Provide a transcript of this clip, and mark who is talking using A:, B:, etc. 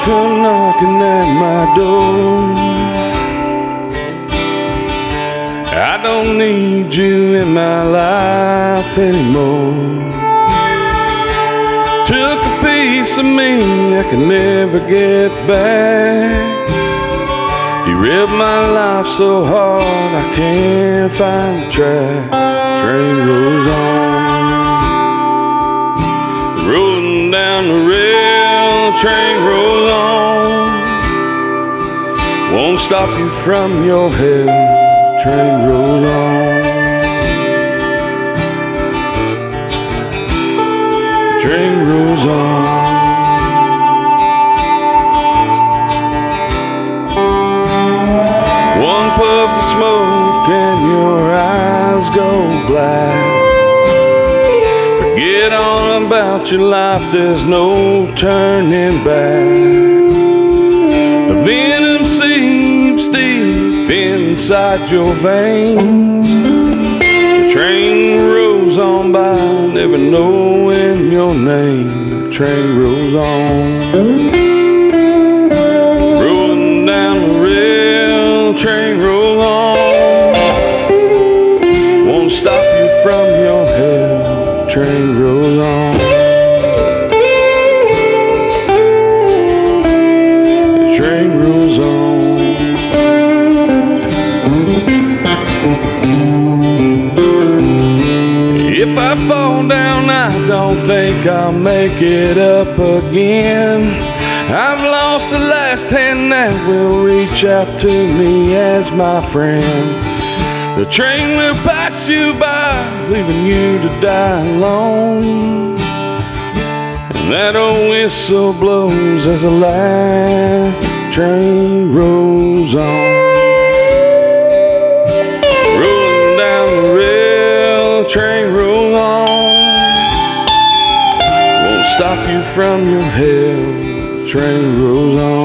A: come knocking at my door. I don't need you in my life anymore. Took a piece of me I can never get back. You ripped my life so hard I can't find the track. Train rolls on, rolling down the rail. Train rolls on, won't stop you from your hell. Train rolls on, train rolls on. One puff of smoke and your eyes go black. Forget all about your life, there's no turning back. The venom seeps deep inside your veins. The train rolls on by, never knowing your name. The train rolls on, rolling down the rail. Train roll on, won't stop you from your hell. Train rolls on, the train rolls on. If I fall down, I don't think I'll make it up again. I've lost the last hand that will reach out to me as my friend. The train will pass you by, leaving you to die alone. And that old whistle blows as the last train rolls on. Rolling down the rail, train rolls on, won't stop you from your hell. Train rolls on.